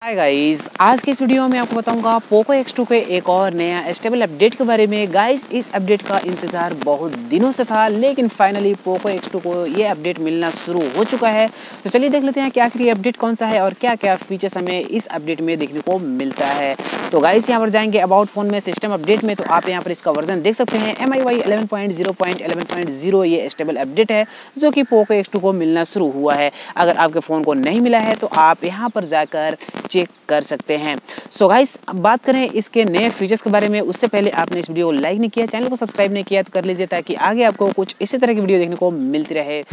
Hi guys, आज के इस वीडियो में आपको बताऊंगा पोको X2 के एक और नया स्टेबल अपडेट के बारे में। गाइस, इस अपडेट का इंतज़ार बहुत दिनों से था, लेकिन फाइनली पोको X2 को ये अपडेट मिलना शुरू हो चुका है। तो चलिए देख लेते हैं कि आखिर ये अपडेट कौन सा है और क्या क्या फीचर्स हमें इस अपडेट में देखने को मिलता है। तो गाइस, यहाँ पर जाएंगे अबाउट फ़ोन में सिस्टम अपडेट में, तो आप यहाँ पर इसका वर्जन देख सकते हैं MIUI 11.0.11.0 ये स्टेबल अपडेट है जो कि पोको X2 को मिलना शुरू हुआ है। अगर आपके फ़ोन को नहीं मिला है तो आप यहाँ पर जाकर चेक कर सकते हैं। सो गाइस, अब बात करें इसके नए फीचर्स के बारे में, उससे पहले आपने इस वीडियो को लाइक नहीं किया, चैनल को सब्सक्राइब नहीं किया तो कर लीजिए ताकि आगे आपको कुछ इसी तरह की वीडियो देखने को मिलती रहे।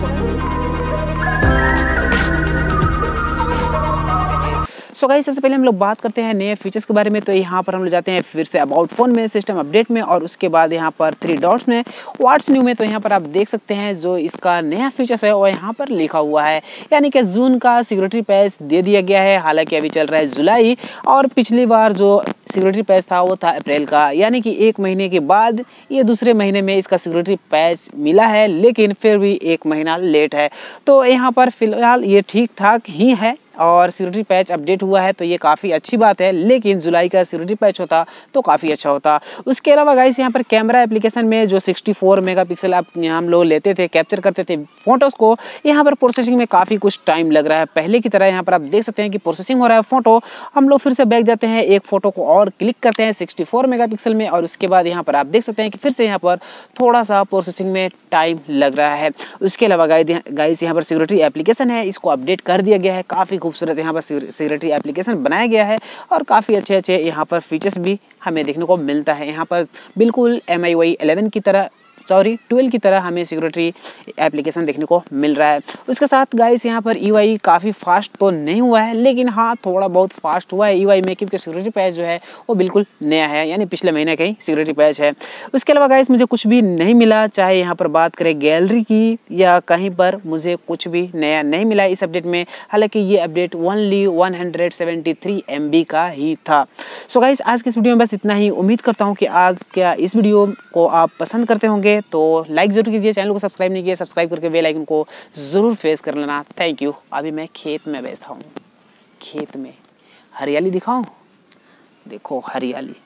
सो गाइस, सबसे पहले हम लोग बात करते हैं नए फीचर्स के बारे में। तो यहाँ पर हम लोग जाते हैं फिर से अबाउट फ़ोन में सिस्टम अपडेट में और उसके बाद यहाँ पर 3 डॉट्स में व्हाट्स न्यू में। तो यहाँ पर आप देख सकते हैं जो इसका नया फीचर्स है वो यहाँ पर लिखा हुआ है, यानी कि जून का सिक्योरिटी पैच दे दिया गया है। हालांकि अभी चल रहा है जुलाई और पिछली बार जो सिक्योरिटी पैच था वो था अप्रैल का, यानी कि 1 महीने के बाद ये दूसरे महीने में इसका सिक्योरिटी पैच मिला है, लेकिन फिर भी 1 महीना लेट है। तो यहाँ पर फिलहाल ये ठीक ठाक ही है और सिक्योरिटी पैच अपडेट हुआ है तो ये काफ़ी अच्छी बात है, लेकिन जुलाई का सिक्योरिटी पैच होता तो काफ़ी अच्छा होता। उसके अलावा गाइस, यहाँ पर कैमरा एप्लीकेशन में जो 64 मेगापिक्सल हम लोग लेते थे, कैप्चर करते थे फोटोज़ को, यहाँ पर प्रोसेसिंग में काफ़ी कुछ टाइम लग रहा है। पहले की तरह यहाँ पर आप देख सकते हैं कि प्रोसेसिंग हो रहा है फ़ोटो। हम लोग फिर से बैक जाते हैं, एक फ़ोटो को और क्लिक करते हैं 64 मेगापिक्सल में और उसके बाद यहाँ पर आप देख सकते हैं कि फिर से यहाँ पर थोड़ा सा प्रोसेसिंग में टाइम लग रहा है। उसके अलावा गाइस, यहाँ पर सिक्योरिटी एप्लीकेशन है, इसको अपडेट कर दिया गया है। काफ़ी खूबसूरत यहाँ पर सिक्योरिटी एप्लीकेशन बनाया गया है और काफ़ी अच्छे यहाँ पर फीचर्स भी हमें देखने को मिलता है। यहाँ पर बिल्कुल MIUI 12 की तरह हमें सिक्योरिटी एप्लीकेशन देखने को मिल रहा है। उसके साथ गाइस, यहाँ पर UI काफ़ी फास्ट तो नहीं हुआ है, लेकिन हाँ थोड़ा बहुत फास्ट हुआ है UI में, क्योंकि सिक्योरिटी पैच जो है वो बिल्कुल नया है, यानी पिछले महीने का ही सिक्योरिटी पैच है। उसके अलावा गाइस, मुझे कुछ भी नहीं मिला, चाहे यहाँ पर बात करें गैलरी की या कहीं पर, मुझे कुछ भी नया नहीं मिला इस अपडेट में। हालाँकि ये अपडेट ओनली 173 MB का ही था। सो गाइस, आज की इस वीडियो में बस इतना ही। उम्मीद करता हूँ कि आज क्या इस वीडियो को आप पसंद करते होंगे, तो लाइक जरूर कीजिए। चैनल को सब्सक्राइब नहीं किया, सब्सक्राइब करके बेल आइकन को जरूर प्रेस कर लेना। Thank you. अभी मैं खेत में बैठा हूँ, खेत में हरियाली दिखाऊं, देखो हरियाली।